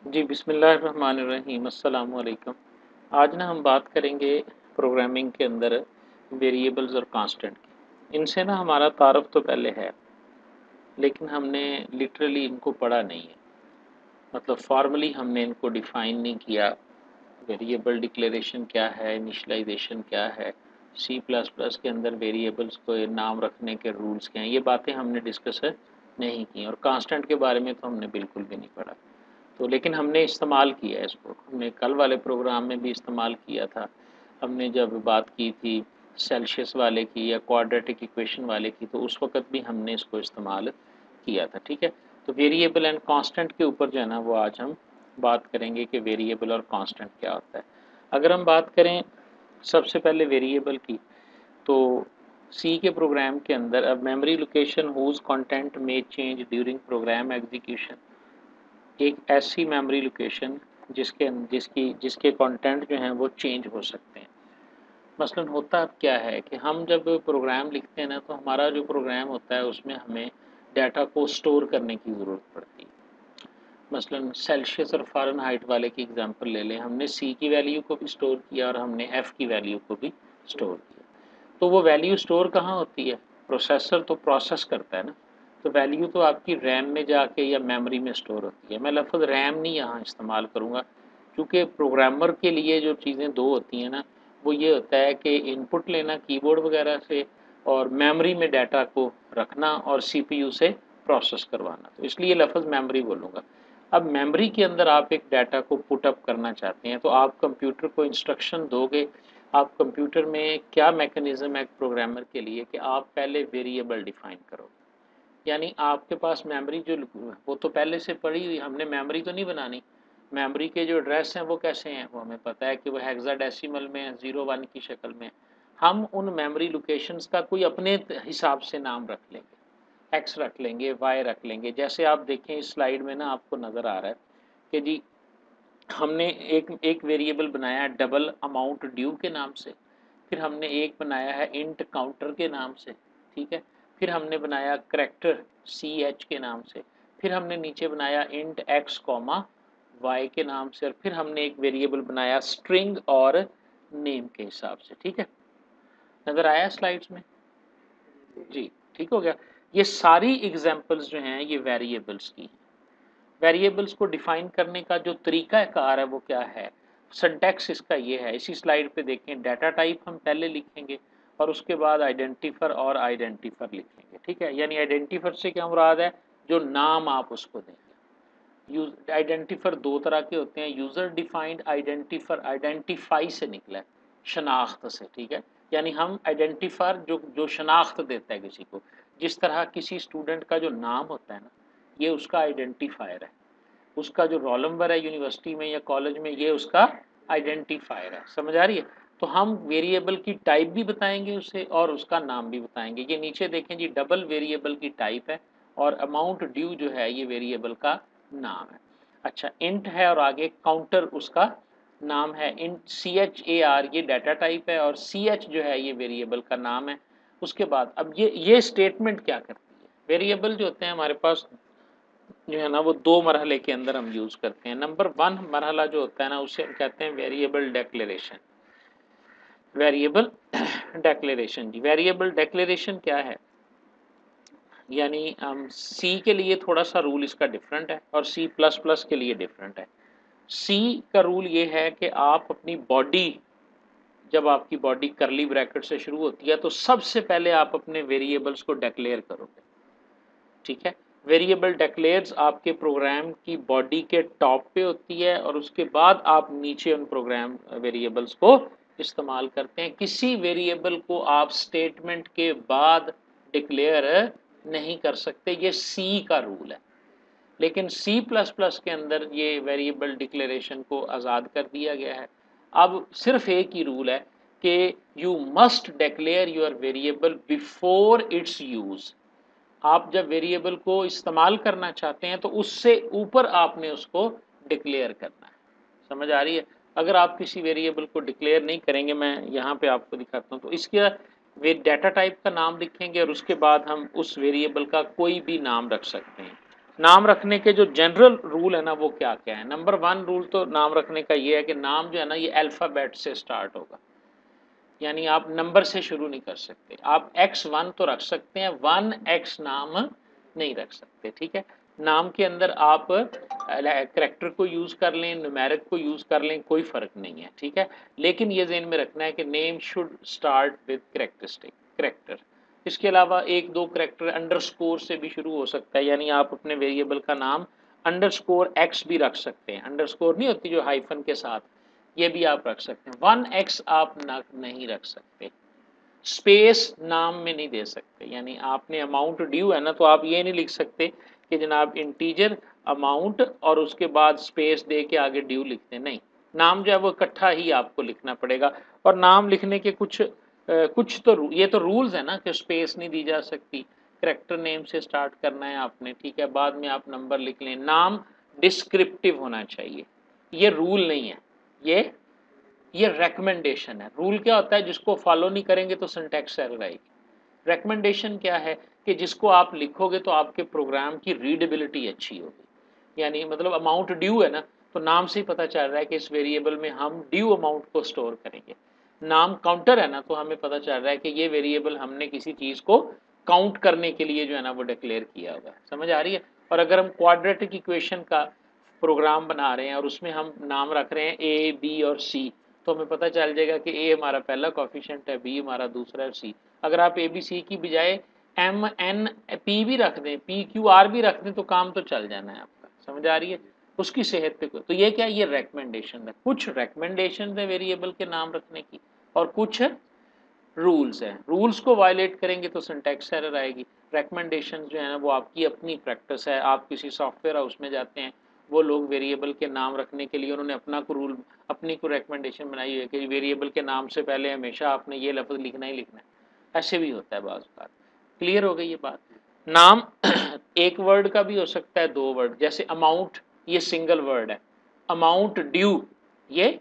जी, बिस्मिल्लाहिर्रहमानिर्रहीम, अस्सलामु अलैकुम। आज ना हम बात करेंगे प्रोग्रामिंग के अंदर वेरिएबल्स और कांस्टेंट की। इनसे ना हमारा तारुफ़ तो पहले है, लेकिन हमने लिटरली इनको पढ़ा नहीं है। मतलब फ़ॉर्मली हमने इनको डिफ़ाइन नहीं किया। वेरिएबल डिक्लेरेशन क्या है, इनिशियलाइज़ेशन क्या है, सी प्लस प्लस के अंदर वेरिएबल्स को नाम रखने के रूल्स क्या हैं, ये बातें हमने डिस्कस नहीं की और कांस्टेंट के बारे में तो हमने बिल्कुल भी नहीं पढ़ा। तो लेकिन हमने इस्तेमाल किया है इसको, हमने कल वाले प्रोग्राम में भी इस्तेमाल किया था। हमने जब बात की थी सेल्सियस वाले की या क्वाड्रेटिक इक्वेशन वाले की, तो उस वक़्त भी हमने इसको इस्तेमाल किया था, ठीक है? तो वेरिएबल एंड कांस्टेंट के ऊपर जो है ना, वो आज हम बात करेंगे कि वेरिएबल और कांस्टेंट क्या होता है। अगर हम बात करें सबसे पहले वेरिएबल की, तो सी के प्रोग्राम के अंदर अब मेमोरी लोकेशन हुज़ कंटेंट में चेंज ड्यूरिंग प्रोग्राम एग्जीक्यूशन, एक ऐसी मेमोरी लोकेशन जिसके कंटेंट जो हैं वो चेंज हो सकते हैं। मसलन होता अब क्या है कि हम जब प्रोग्राम लिखते हैं ना, तो हमारा जो प्रोग्राम होता है उसमें हमें डाटा को स्टोर करने की ज़रूरत पड़ती है। मसलन सेल्सियस और फ़ारेनहाइट वाले की एग्जांपल ले लें, हमने सी की वैल्यू को भी स्टोर किया और हमने एफ़ की वैल्यू को भी स्टोर किया। तो वो वैल्यू स्टोर कहाँ होती है? प्रोसेसर तो प्रोसेस करता है ना, तो वैल्यू तो आपकी रैम में जाके या मेमोरी में स्टोर होती है। मैं लफ्ज़ रैम नहीं यहाँ इस्तेमाल करूँगा, क्योंकि प्रोग्रामर के लिए जो चीज़ें दो होती हैं ना, वो ये होता है कि इनपुट लेना कीबोर्ड वगैरह से और मेमोरी में डाटा को रखना और सीपीयू से प्रोसेस करवाना, तो इसलिए लफ्ज़ मेमोरी बोलूँगा। अब मेमोरी के अंदर आप एक डाटा को पुट अप करना चाहते हैं, तो आप कंप्यूटर को इंस्ट्रक्शन दोगे। आप कंप्यूटर में क्या मैकेनिज़्म है प्रोग्रामर के लिए कि आप पहले वेरिएबल डिफ़ाइन करो। यानी आपके पास मेमोरी जो वो तो पहले से पड़ी हुई, हमने मेमोरी तो नहीं बनानी। मेमोरी के जो एड्रेस हैं वो कैसे हैं, वो हमें पता है कि वो हेक्साडेसिमल में है, 0-1 की शक्ल में। हम उन मेमोरी लोकेशंस का कोई अपने हिसाब से नाम रख लेंगे, एक्स रख लेंगे, वाई रख लेंगे। जैसे आप देखें इस स्लाइड में ना, आपको नज़र आ रहा है कि जी हमने एक एक वेरिएबल बनाया है डबल अमाउंट ड्यू के नाम से, फिर हमने एक बनाया है इंट काउंटर के नाम से, ठीक है? फिर हमने बनाया करैक्टर सी एच के नाम से, फिर हमने नीचे बनाया इंट एक्स कॉमा वाई के नाम से, और फिर हमने एक वेरिएबल बनाया स्ट्रिंग और नेम के हिसाब से, ठीक है? नज़र आया स्लाइड्स में? जी, ठीक हो गया। ये सारी एग्जांपल्स जो हैं ये वेरिएबल्स की हैं। वेरिएबल्स को डिफाइन करने का जो तरीकाकार है वो क्या है? सिंटैक्स इसका ये है, इसी स्लाइड पे देखें। डाटा टाइप हम पहले लिखेंगे और उसके बाद आइडेंटिफर और आइडेंटिफर लिखेंगे, ठीक है? यानी आइडेंटिफर से क्या मुराद है? जो नाम आप उसको देंगे। यूज आइडेंटिफर दो तरह के होते हैं, यूजर डिफाइंड आइडेंटिफर आइडेंटिफाई से निकला है, शनाख्त से, ठीक है? यानी हम आइडेंटिफर जो जो शनाख्त देता है किसी को, जिस तरह किसी स्टूडेंट का जो नाम होता है ना, ये उसका आइडेंटिफायर है। उसका जो रोल नंबर है यूनिवर्सिटी में या कॉलेज में, ये उसका आइडेंटिफायर है। समझ आ रही है? तो हम वेरिएबल की टाइप भी बताएंगे उसे और उसका नाम भी बताएंगे। ये नीचे देखें जी, डबल वेरिएबल की टाइप है और अमाउंट ड्यू जो है ये वेरिएबल का नाम है। अच्छा, इंट है और आगे काउंटर उसका नाम है। Int C H A R ये डाटा टाइप है और सी एच जो है ये वेरिएबल का नाम है। उसके बाद अब ये स्टेटमेंट क्या करती है? वेरिएबल जो होते हैं हमारे पास जो है ना, वो दो मरहले के अंदर हम यूज़ करते हैं। नंबर वन मरहला जो होता है ना, उसे हम कहते हैं वेरिएबल डेक्लेरेशन। वेरिएबल डेक्लेरेशन जी, वेरिएबल डेक्लेरेशन क्या है? यानी सी के लिए थोड़ा सा रूल इसका डिफरेंट है और सी प्लस प्लस के लिए डिफरेंट है। सी का रूल ये है कि आप अपनी बॉडी, जब आपकी बॉडी करली ब्रैकेट से शुरू होती है, तो सबसे पहले आप अपने वेरिएबल्स को डिक्लेयर करोगे, ठीक है? वेरिएबल डिक्लेयर्स आपके प्रोग्राम की बॉडी के टॉप पे होती है और उसके बाद आप नीचे उन प्रोग्राम वेरिएबल्स को इस्तेमाल करते हैं। किसी वेरिएबल को आप स्टेटमेंट के बाद डिक्लेयर नहीं कर सकते, ये सी का रूल है। लेकिन सी प्लस प्लस के अंदर ये वेरिएबल डिक्लेरेशन को आज़ाद कर दिया गया है। अब सिर्फ एक ही रूल है कि you must declare your variable before its use. आप जब वेरिएबल को इस्तेमाल करना चाहते हैं तो उससे ऊपर आपने उसको डिक्लेयर करना है। समझ आ रही है? अगर आप किसी वेरिएबल को डिक्लेयर नहीं करेंगे, मैं यहाँ पे आपको दिखाता हूँ, तो इसके वे डाटा टाइप का नाम लिखेंगे और उसके बाद हम उस वेरिएबल का कोई भी नाम रख सकते हैं। नाम रखने के जो जनरल रूल है ना वो क्या क्या है। नंबर 1 रूल तो नाम रखने का ये है कि नाम जो है ना ये अल्फ़ाबेट से स्टार्ट होगा, यानी आप नंबर से शुरू नहीं कर सकते। आप x1 तो रख सकते हैं, 1x नाम नहीं रख सकते, ठीक है। नाम के अंदर आप करैक्टर को यूज कर लें, न्यूमेरिक को यूज कर लें, कोई फर्क नहीं है, ठीक है। लेकिन ये ज़हन में रखना है कि name should start with characteristic character. इसके अलावा एक दो करैक्टर अंडरस्कोर से भी शुरू हो सकता है, यानी आप अपने वेरिएबल का नाम अंडरस्कोर x भी रख सकते हैं। अंडरस्कोर नहीं होती जो हाइफन के साथ, ये भी आप रख सकते हैं। 1x आप नहीं रख सकते। स्पेस नाम में नहीं दे सकते, यानी आपने अमाउंट ड्यू है ना, तो आप ये नहीं लिख सकते कि जनाब इंटीजर अमाउंट और उसके बाद स्पेस दे के आगे ड्यू लिखते, नहीं। नाम जो है वो इकट्ठा ही आपको लिखना पड़ेगा। और नाम लिखने के कुछ तो ये तो रूल्स है ना कि स्पेस नहीं दी जा सकती, करेक्टर नेम से स्टार्ट करना है आपने, ठीक है। बाद में आप नंबर लिख लें। नाम डिस्क्रिप्टिव होना चाहिए, ये रूल नहीं है, ये रेकमेंडेशन है। रूल क्या होता है, जिसको फॉलो नहीं करेंगे तो सिंटैक्स एरर आएगी। रेकमेंडेशन क्या है कि जिसको आप लिखोगे तो आपके प्रोग्राम की रीडेबिलिटी अच्छी होगी। यानी मतलब अमाउंट ड्यू है ना, तो नाम से ही पता चल रहा है कि इस वेरिएबल में हम ड्यू अमाउंट को स्टोर करेंगे। नाम काउंटर है ना, तो हमें पता चल रहा है कि ये वेरिएबल हमने किसी चीज़ को काउंट करने के लिए जो है ना वो डिक्लेयर किया हुआ है। समझ आ रही है। और अगर हम क्वाड्रेटिक इक्वेशन का प्रोग्राम बना रहे हैं और उसमें हम नाम रख रहे हैं ए बी और सी, तो हमें पता चल जाएगा कि ए हमारा पहला कोफिशिएंट है, बी हमारा दूसरा है, सी। अगर आप ए बी सी की बजाय एम एन पी भी रख दें, पी क्यू आर भी रख दें, तो काम तो चल जाना है आपका। समझ आ रही है। उसकी सेहत पे तो ये क्या, ये रेकमेंडेशन है। कुछ रेकमेंडेशन है वेरिएबल के नाम रखने की और कुछ रूल्स हैं। रूल्स को वायलेट करेंगे तो सिंटैक्स एरर आएगी। रेकमेंडेशन जो है ना वो आपकी अपनी प्रैक्टिस है। आप किसी सॉफ्टवेयर हाउस में जाते हैं, वो लोग वेरिएबल के नाम रखने के लिए उन्होंने अपना को रूल, अपनी को रेकमेंडेशन बनाई है कि वेरिएबल के नाम से पहले हमेशा आपने ये लफ्ज़ लिखना ही लिखना है। ऐसे भी होता है बाज़ बात। क्लियर हो गई ये बात। नाम एक वर्ड का भी हो सकता है, दो वर्ड। जैसे अमाउंट, ये सिंगल वर्ड है। अमाउंट ड्यू, ये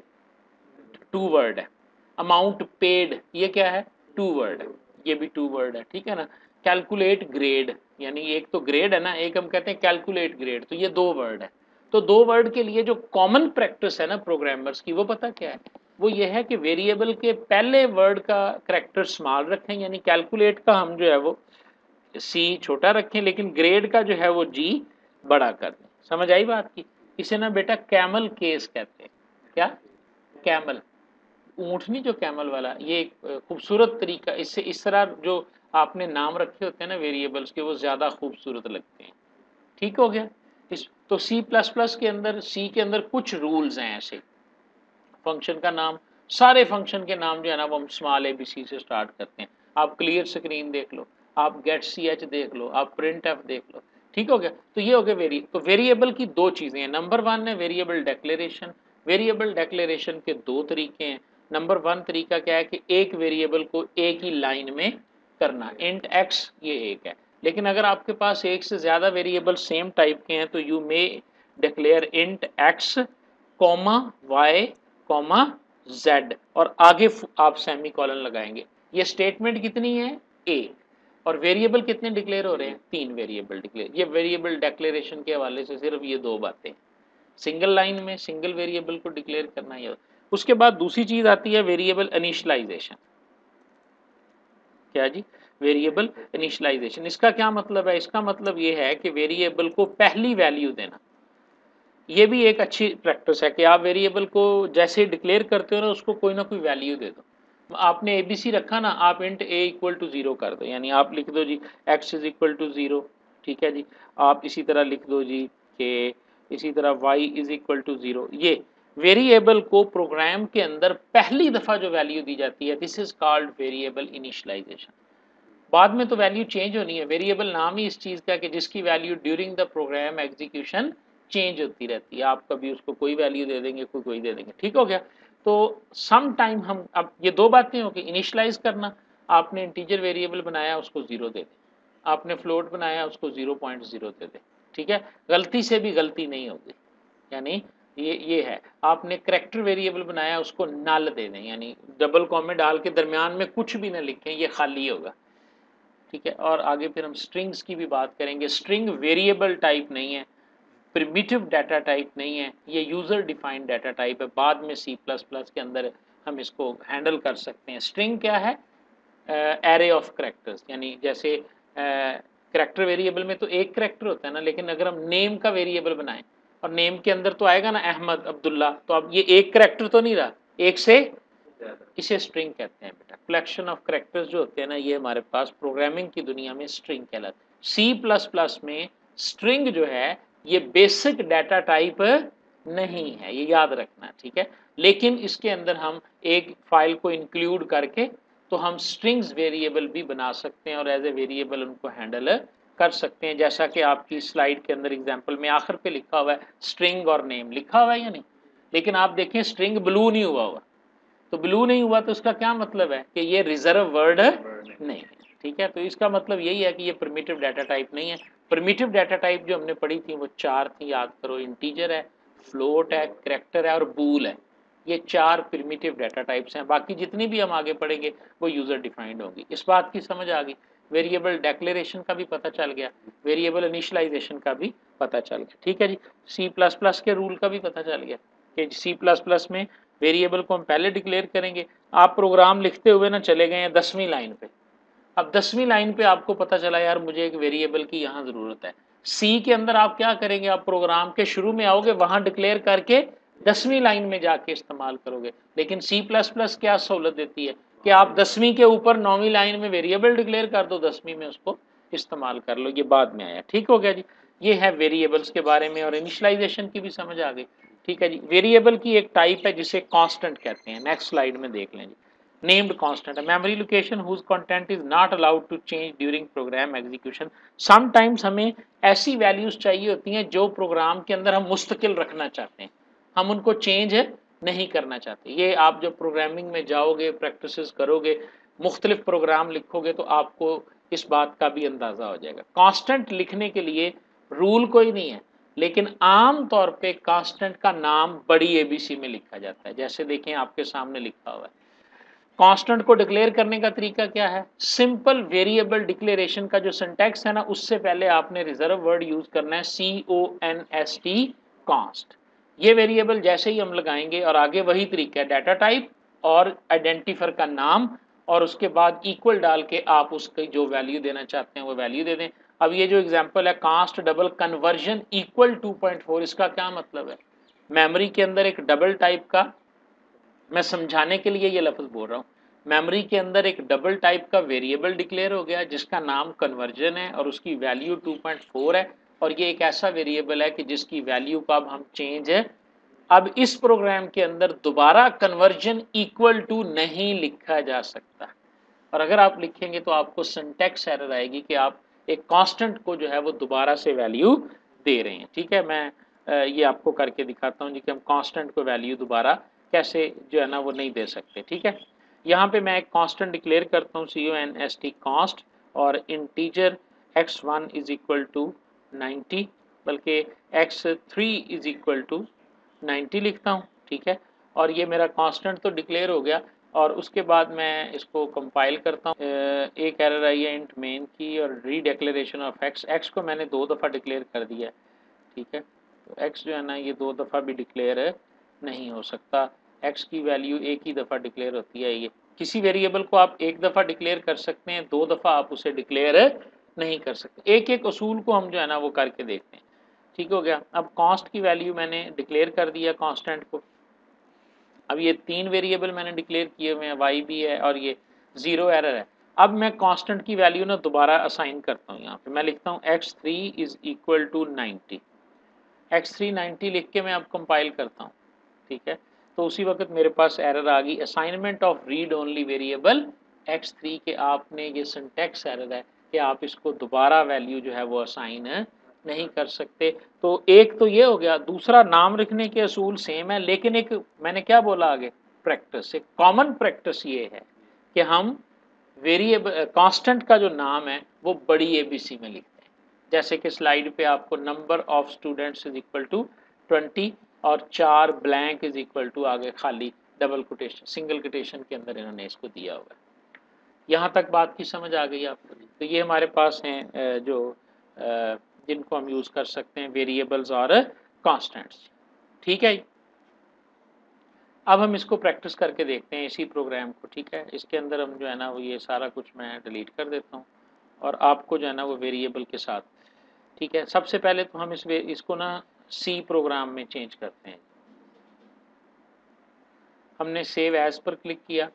टू वर्ड है। अमाउंट पेड, ये क्या है, टू वर्ड है, ये भी टू वर्ड है, ठीक है ना। कैलकुलेट ग्रेड, यानी एक तो ग्रेड है ना, एक हम कहते हैं कैलकुलेट ग्रेड, तो ये दो वर्ड है। तो दो वर्ड के लिए जो कॉमन प्रैक्टिस है ना प्रोग्रामर्स की, वो पता क्या है, वो ये है कि वेरिएबल के पहले वर्ड का करैक्टर स्मॉल रखें, यानी कैलकुलेट का हम जो है वो सी छोटा रखें, लेकिन ग्रेड का जो है वो जी बड़ा कर दें। समझ आई बात की। इसे ना बेटा कैमल केस कहते हैं। क्या, कैमल, ऊँटनी जो कैमल वाला, ये एक खूबसूरत तरीका। इससे इस तरह जो आपने नाम रखे होते हैं ना वेरिएबल्स के, वो ज़्यादा खूबसूरत लगते हैं। ठीक हो गया। इस तो सी प्लस प्लस के अंदर, सी के अंदर कुछ रूल्स हैं ऐसे। फंक्शन का नाम, सारे फंक्शन के नाम जो है ना वो हम स्मॉल ए बी सी से स्टार्ट करते हैं। आप क्लियर स्क्रीन देख लो, आप गेट सी एच देख लो, आप प्रिंट एफ देख लो। ठीक हो गया। तो ये हो गया तो वेरिएबल की दो चीज़ें हैं। नंबर 1 है वेरिएबल डेक्लेरेशन। वेरिएबल डेक्लेरेशन के दो तरीके हैं। नंबर 1 तरीका क्या है कि एक वेरिएबल को एक ही लाइन में करना, इंट एक्स, ये एक है। लेकिन अगर आपके पास एक से ज़्यादा वेरिएबल सेम टाइप के हैं तो you may declare int x comma y comma z, और आगे आप सेमी कॉलन लगाएंगे। ये स्टेटमेंट कितनी है, एक। और वेरिएबल कितने डिक्लेयर हो रहे हैं, तीन वेरिएबल डिक्लेयर। ये वेरिएबल डिक्लेरेशन के हवाले से सिर्फ ये दो बातें, सिंगल लाइन में सिंगल वेरिएबल को डिक्लेयर करना। ये उसके बाद दूसरी चीज आती है वेरिएबल इनिशियलाइजेशन। क्या जी, वेरिएबल इनिशियलाइजेशन। इसका क्या मतलब है, इसका मतलब ये है कि वेरिएबल को पहली वैल्यू देना। ये भी एक अच्छी प्रैक्टिस है कि आप वेरिएबल को जैसे डिक्लेयर करते हो ना कोई वैल्यू दे दो। आपने ए बी सी रखा ना, आप int a equal to zero कर दो, यानी आप लिख दो जी x is equal to zero. ठीक है जी। आप इसी तरह लिख दो जी कि इसी तरह y is equal to zero. ये वेरिएबल को प्रोग्राम के अंदर पहली दफ़ा जो वैल्यू दी जाती है, this is called variable initialization. बाद में तो वैल्यू चेंज होनी है। वेरिएबल नाम ही इस चीज़ का कि जिसकी value during the program execution change होती रहती है। आप कभी उसको कोई वैल्यू दे देंगे, कोई दे देंगे। ठीक हो गया। तो सम टाइम हम, अब ये दो बातें हो गई, इनिशियलाइज करना, आपने इंटीजर वेरिएबल बनाया उसको जीरो दे दें, आपने फ्लोट बनाया उसको 0.0 दे दें। ठीक है, गलती से भी गलती नहीं होगी। यानी ये है, आपने करैक्टर वेरिएबल बनाया उसको नल दे दें, यानी डबल कॉमा डाल के दरमियान में कुछ भी ना लिखें, ये खाली होगा। ठीक है। और आगे फिर हम स्ट्रिंग्स की भी बात करेंगे। स्ट्रिंग वेरिएबल टाइप नहीं है, प्रिमिटिव डाटा टाइप नहीं है, ये यूज़र डिफाइंड डाटा टाइप है। बाद में सी प्लस प्लस के अंदर हम इसको हैंडल कर सकते हैं। स्ट्रिंग क्या है? एरे ऑफ करेक्टर्स, यानी जैसे करेक्टर वेरिएबल में तो एक करेक्टर होता है ना, लेकिन अगर हम नेम का वेरिएबल बनाएं और नेम के अंदर तो आएगा ना अहमद, अब्दुल्ला, तो अब ये एक करेक्टर तो नहीं रहा, एक से इसे स्ट्रिंग कहते हैं बेटा। कलेक्शन ऑफ करेक्टर्स जो होते हैं ना, ये हमारे पास प्रोग्रामिंग की दुनिया में स्ट्रिंग कहलाते हैं। सी प्लस प्लस में स्ट्रिंग जो है ये बेसिक डाटा टाइप नहीं है, ये याद रखना, ठीक है। लेकिन इसके अंदर हम एक फाइल को इंक्लूड करके तो हम स्ट्रिंग्स वेरिएबल भी बना सकते हैं और एज ए वेरिएबल उनको हैंडल कर सकते हैं। जैसा कि आपकी स्लाइड के अंदर एग्जांपल में आखिर पे लिखा हुआ है स्ट्रिंग और नेम लिखा हुआ है या नहीं, लेकिन आप देखें स्ट्रिंग ब्लू नहीं हुआ, तो ब्लू नहीं हुआ तो उसका क्या मतलब है कि ये रिजर्व वर्ड नहीं है, ठीक है। तो इसका मतलब यही है कि ये प्रिमिटिव डाटा टाइप नहीं है। प्रिमिटिव डाटा टाइप जो हमने पढ़ी थी वो चार थी, याद करो। इंटीजर है, फ्लोट है, करैक्टर है और बूल है। ये चार प्रिमिटिव डाटा टाइप्स हैं। बाकी जितनी भी हम आगे पढ़ेंगे वो यूजर डिफाइंड होंगी। इस बात की समझ आ गई। वेरिएबल डेक्लेरेशन का भी पता चल गया, वेरिएबल इनिशियलाइजेशन का भी पता चल गया, ठीक है जी। सी प्लस प्लस के रूल का भी पता चल गया कि सी प्लस प्लस में वेरिएबल को हम पहले डिक्लेयर करेंगे। आप प्रोग्राम लिखते हुए ना चले गए हैं 10वीं लाइन पे, अब 10वीं लाइन पे आपको पता चला यार मुझे एक वेरिएबल की यहाँ जरूरत है। सी के अंदर आप क्या करेंगे, आप प्रोग्राम के शुरू में आओगे, वहां डिक्लेयर करके 10वीं लाइन में जाके इस्तेमाल करोगे। लेकिन सी प्लस प्लस क्या सहूलत देती है कि आप 10वीं के ऊपर 9वीं लाइन में वेरिएबल डिक्लेयर कर दो, 10वीं में उसको इस्तेमाल कर लो। ये बाद में आया, ठीक हो गया जी। ये है वेरिएबल्स के बारे में और इनिशियलाइजेशन की भी समझ आ गई, ठीक है जी। वेरिएबल की एक टाइप है जिसे कांस्टेंट कहते हैं, नेक्स्ट स्लाइड में देख लें जी। Named constant, memory location whose content is not allowed to change during program execution. Sometimes हमें ऐसी वैल्यूज चाहिए होती हैं जो प्रोग्राम के अंदर हम मुस्तकिल रखना चाहते हैं, हम उनको चेंज नहीं करना चाहते। ये आप जब प्रोग्रामिंग में जाओगे, प्रैक्टिस करोगे, मुख्तलिफ प्रोग्राम लिखोगे तो आपको इस बात का भी अंदाजा हो जाएगा। कांस्टेंट लिखने के लिए रूल कोई नहीं है, लेकिन आम तौर पे कांस्टेंट का नाम बड़ी एबीसी में लिखा जाता है। जैसे देखें आपके सामने लिखा हुआ है। कांस्टेंट को डिक्लेयर करने का तरीका क्या है? सिंपल वेरिएबल डिक्लेरेशन का जो सिंटैक्स है ना, उससे पहले आपने रिजर्व वर्ड यूज करना है, CONST, कांस्ट। ये वेरिएबल जैसे ही हम लगाएंगे और आगे वही तरीका है, डाटा टाइप और आइडेंटिफायर का नाम और उसके बाद इक्वल डाल के आप उसकी जो वैल्यू देना चाहते हैं वो वैल्यू दे दें। अब ये जो एग्जांपल है कांस्ट डबल कन्वर्जन इक्वल 2.4, इसका क्या मतलब है? मेमोरी के अंदर एक डबल टाइप का, मैं समझाने के लिए ये लफ्ज बोल रहा हूँ, मेमोरी के अंदर एक डबल टाइप का वेरिएबल डिक्लेयर हो गया जिसका नाम कन्वर्जन है और उसकी वैल्यू 2.4 है। और ये एक ऐसा वेरिएबल है कि जिसकी वैल्यू का अब हम चेंज है, अब इस प्रोग्राम के अंदर दोबारा कन्वर्जन इक्वल टू नहीं लिखा जा सकता। और अगर आप लिखेंगे तो आपको सिंटैक्स एरर आएगी कि आप एक कांस्टेंट को जो है वो दोबारा से वैल्यू दे रहे हैं, ठीक है। मैं ये आपको करके दिखाता हूँ जी कि हम कांस्टेंट को वैल्यू दोबारा कैसे जो है ना वो नहीं दे सकते, ठीक है। यहाँ पे मैं एक कांस्टेंट डिक्लेयर करता हूँ, CONST कांस्ट, और integer x1 is equal to 90, बल्कि x3 इज इक्वल टू 90 लिखता हूँ, ठीक है। और ये मेरा कांस्टेंट तो डिक्लेयर हो गया और उसके बाद मैं इसको कंपाइल करता हूँ। एक एरर आई है इंट मेन की और रीडेक्लेरेशन ऑफ x को मैंने 2 दफ़ा डिक्लेयर कर दिया, ठीक है। तो x जो है ना ये 2 दफ़ा भी डिक्लेयर नहीं हो सकता, x की वैल्यू एक ही दफ़ा डिक्लेयर होती है। ये किसी वेरिएबल को आप एक दफ़ा डिक्लेयर कर सकते हैं, 2 दफ़ा आप उसे डिक्लेयर नहीं कर सकते। एक एक असूल को हम जो है ना वो करके देखते हैं, ठीक हो गया। अब कांस्ट की वैल्यू मैंने डिक्लेयर कर दिया कांस्टेंट को। अब ये 3 वेरिएबल मैंने डिक्लेयर किए हुए हैं, y भी है और ये 0 एरर है। अब मैं कांस्टेंट की वैल्यू ना दोबारा असाइन करता हूँ। यहाँ पे मैं लिखता हूँ x3 is equal to 90, x3 90 लिख के मैं अब कंपाइल करता हूँ, ठीक है। तो उसी वक्त मेरे पास एरर आ गई, assignment of read only variable x3 के आपने ये सिंटैक्स एरर है कि आप इसको दोबारा वैल्यू जो है वो असाइन नहीं कर सकते। तो एक तो ये हो गया। दूसरा, नाम रखने के असूल सेम है, लेकिन एक मैंने क्या बोला आगे, प्रैक्टिस, एक कॉमन प्रैक्टिस ये है कि हम वेरिएबल कांस्टेंट का जो नाम है वो बड़ी एबीसी में लिखते हैं। जैसे कि स्लाइड पे आपको number of students is equal to 20 और 4 ब्लैंक इज इक्वल टू आगे खाली डबल कोटेशन सिंगल कोटेशन के अंदर इन्होंने इसको दिया हुआ है। यहाँ तक बात की समझ आ गई आपको? तो ये हमारे पास हैं जो जिनको हम यूज़ कर सकते हैं वेरिएबल्स और कांस्टेंट्स। ठीक है, अब हम इसको प्रैक्टिस करके देखते हैं इसी प्रोग्राम को। ठीक है, इसके अंदर हम जो है ना वो ये सारा कुछ मैं डिलीट कर देता हूँ और आपको जो है ना वो वेरिएबल के साथ। ठीक है, सबसे पहले तो हम इसको ना सी प्रोग्राम में चेंज करते हैं। हमने सेव एज पर क्लिक किया,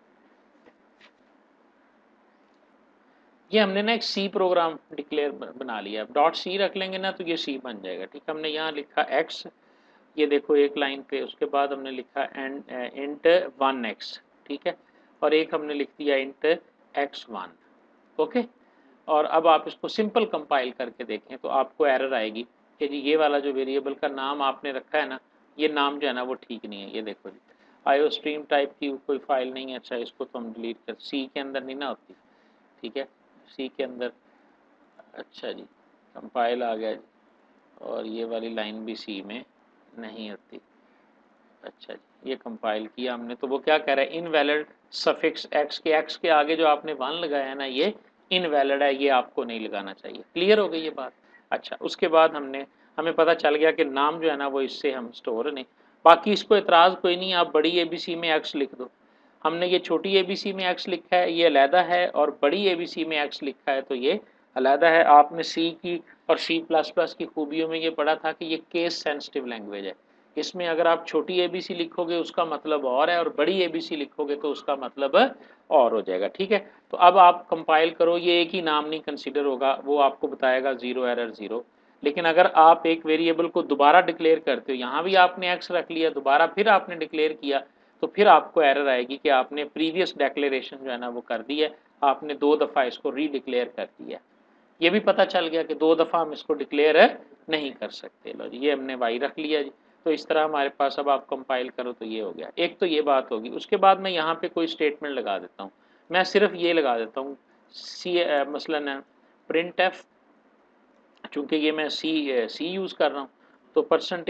ये हमने ना एक सी प्रोग्राम डिक्लेयर बना लिया। डॉट सी रख लेंगे ना तो ये सी बन जाएगा। ठीक है, हमने यहाँ लिखा एक्स, ये देखो एक लाइन पे, उसके बाद हमने लिखा इंट 1x। ठीक है, और एक हमने लिख दिया इंट x1। ओके, और अब आप इसको सिंपल कंपाइल करके देखें तो आपको एरर आएगी कि जी ये वाला जो वेरिएबल का नाम आपने रखा है ना, ये नाम जो है ना वो ठीक नहीं है। ये देखो जी, आईओ स्ट्रीम टाइप की कोई फाइल नहीं है। अच्छा, इसको तो हम डिलीट कर, सी के अंदर नहीं ना होती। ठीक है, सी के अंदर, अच्छा जी, कंपाइल आ गया जी, और ये वाली लाइन भी सी में नहीं होती। अच्छा जी, ये कंपाइल किया हमने तो वो क्या कह रहा है, इनवैलिड सफिक्स एक्स के आगे जो आपने 1 लगाया है ना, ये इनवैलिड है, ये आपको नहीं लगाना चाहिए। क्लियर हो गई ये बात। अच्छा, उसके बाद हमें पता चल गया कि नाम जो है ना वो इससे हम स्टोर नहीं। बाकी इसको एतराज़ कोई नहीं, आप बड़ी एबीसी में एक्स लिख दो। हमने ये छोटी एबीसी में एक्स लिखा है, ये अलहदा है, और बड़ी एबीसी में एक्स लिखा है तो ये अलहदा है। आपने सी की और सी प्लस प्लस की खूबियों में ये पढ़ा था कि ये केस सेंसिटिव लैंग्वेज है। इसमें अगर आप छोटी एबीसी लिखोगे उसका मतलब और है, और बड़ी एबीसी लिखोगे तो उसका मतलब और हो जाएगा। ठीक है, तो अब आप कंपाइल करो, ये एक ही नाम नहीं कंसीडर होगा, वो आपको बताएगा 0 एरर 0। लेकिन अगर आप एक वेरिएबल को दोबारा डिक्लेयर करते हो, यहाँ भी आपने एक्स रख लिया, दोबारा फिर आपने डिक्लेयर किया, तो फिर आपको एरर आएगी कि आपने प्रीवियस डिक्लेरेशन जो है ना वो कर दी है, आपने 2 दफ़ा इसको रीडिक्लेयर कर दिया। ये भी पता चल गया कि 2 दफ़ा हम इसको डिक्लेयर नहीं कर सकते। लो जी, ये हमने वाई रख लिया जी। तो इस तरह हमारे पास, अब आप कंपाइल करो तो ये हो गया। एक तो ये बात होगी। उसके बाद मैं यहाँ पे कोई स्टेटमेंट लगा देता हूँ। मैं सिर्फ ये लगा देता हूँ मसलन प्रिंट एफ, चूँकि ये मैं सी यूज़ कर रहा हूँ, तो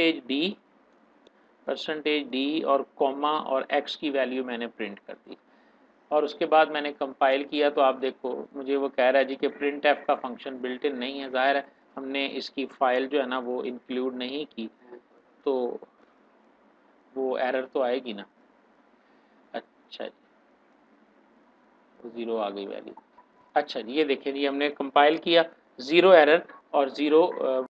परसेंटेज डी और कॉमा और एक्स की वैल्यू मैंने प्रिंट कर दी। और उसके बाद मैंने कंपाइल किया तो आप देखो मुझे वो कह रहा है जी कि प्रिंट एफ का फंक्शन बिल्ट इन नहीं है। ज़ाहिर है हमने इसकी फ़ाइल जो है ना वो इंक्लूड नहीं की, तो वो एरर तो आएगी ना। अच्छा जी, तो 0 आ गई वैल्यू। अच्छा जी, ये देखिए जी, हमने कंपाइल किया, 0 एरर और 0